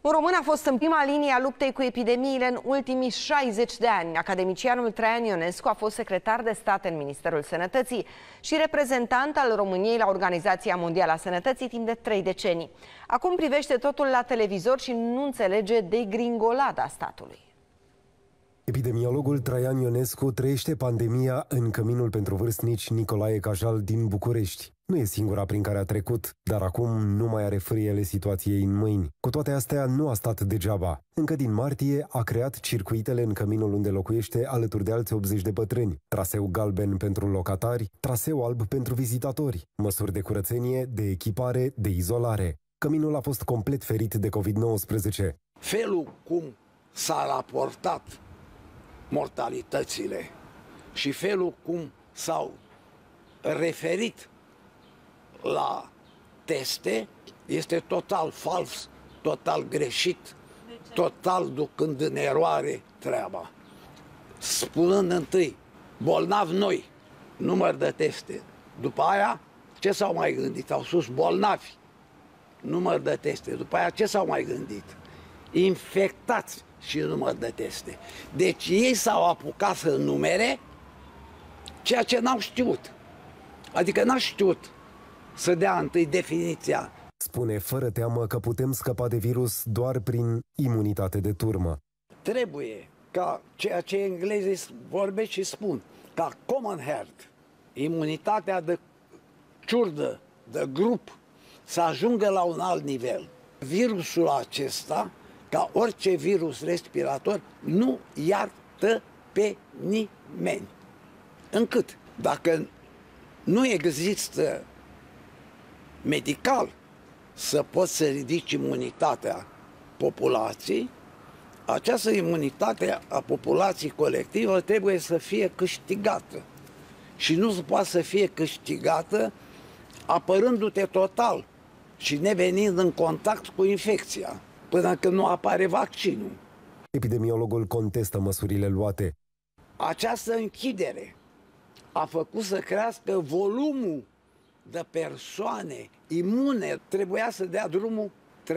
Un român a fost în prima linie a luptei cu epidemiile în ultimii 60 de ani. Academicianul Traian Ionescu a fost secretar de stat în Ministerul Sănătății și reprezentant al României la Organizația Mondială a Sănătății timp de 3 decenii. Acum privește totul la televizor și nu înțelege degringolada statului. Epidemiologul Traian Ionescu trăiește pandemia în căminul pentru vârstnici Nicolae Cajal din București. Nu e singura prin care a trecut, dar acum nu mai are frâiele situației în mâini. Cu toate astea, nu a stat degeaba. Încă din martie a creat circuitele în căminul unde locuiește alături de alți 80 de bătrâni. Traseu galben pentru locatari, traseu alb pentru vizitatori, măsuri de curățenie, de echipare, de izolare. Căminul a fost complet ferit de COVID-19. Felul cum s-a raportat mortalitățile și felul cum s-au referit la teste este total fals, total greșit, total ducând în eroare treaba. Spunând întâi, bolnavi noi, număr de teste. După aia, ce s-au mai gândit? Au spus bolnavi, număr de teste. După aia, ce s-au mai gândit? Infectați și număr de teste. Deci ei s-au apucat să numere ceea ce n-au știut. Adică n-au știut să dea întâi definiția. Spune fără teamă că putem scăpa de virus doar prin imunitate de turmă. Trebuie ca ceea ce englezii vorbesc și spun, ca common herd, imunitatea de ciurdă, de grup, să ajungă la un alt nivel. Virusul acesta, ca orice virus respirator, nu iartă pe nimeni. Încât, dacă nu există medical să poți să ridici imunitatea populației, această imunitate a populației colectivă trebuie să fie câștigată. Și nu se poate să fie câștigată apărându-te total și nevenind în contact cu infecția, până când nu apare vaccinul. Epidemiologul contestă măsurile luate. Această închidere a făcut să crească volumul de persoane imune. Trebuia să dea drumul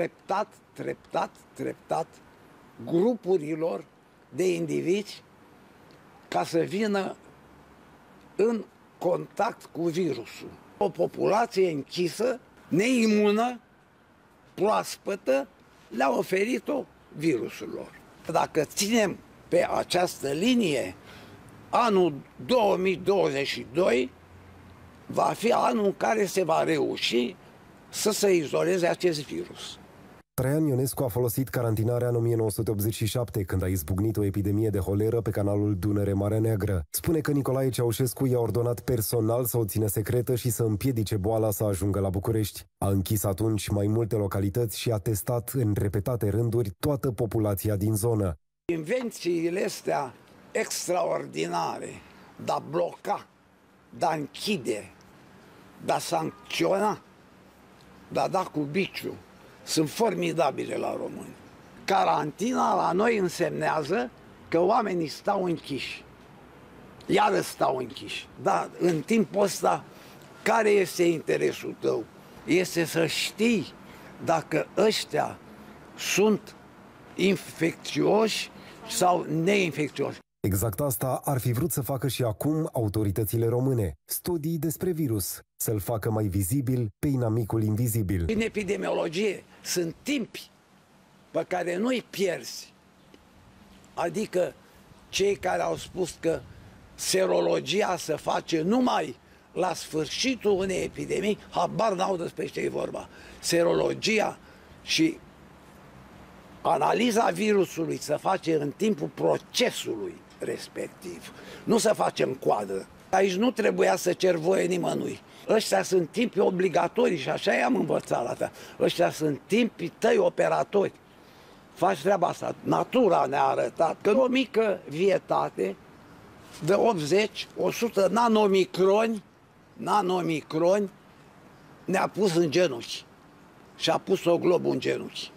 treptat grupurilor de indivizi ca să vină în contact cu virusul. O populație închisă, neimună, proaspătă, le-a oferit-o virusul lor. Dacă ținem pe această linie, anul 2022 va fi anul în care se va reuși să se izoleze acest virus. Traian Ionescu a folosit carantinarea în 1987, când a izbucnit o epidemie de holeră pe canalul Dunăre-Marea Neagră. Spune că Nicolae Ceaușescu i-a ordonat personal să o țină secretă și să împiedice boala să ajungă la București. A închis atunci mai multe localități și a testat în repetate rânduri toată populația din zonă. Invențiile astea extraordinare de a bloca, de a închide, de a sancționa, de a da cu biciu, sunt formidabile la români. Carantina la noi însemnează că oamenii stau închiși. Iară stau închiși. Dar în timpul ăsta, care este interesul tău? Este să știi dacă ăștia sunt infecțioși sau neinfecțioși. Exact asta ar fi vrut să facă și acum autoritățile române. Studii despre virus, să-l facă mai vizibil pe inamicul invizibil. În epidemiologie sunt timpi pe care nu-i pierzi. Adică cei care au spus că serologia se face numai la sfârșitul unei epidemii, habar n-au despre ce e vorba. Serologia și analiza virusului se face în timpul procesului respectiv. Nu să facem coadă. Aici nu trebuia să cer voie nimănui. Ăștia sunt timpii obligatorii și așa i-am învățat la ta. Ăștia sunt timpii tăi operatori. Faci treaba asta. Natura ne-a arătat că o mică vietate de 80-100 nanomicroni ne-a pus în genunchi. Și a pus-o globul în genunchi.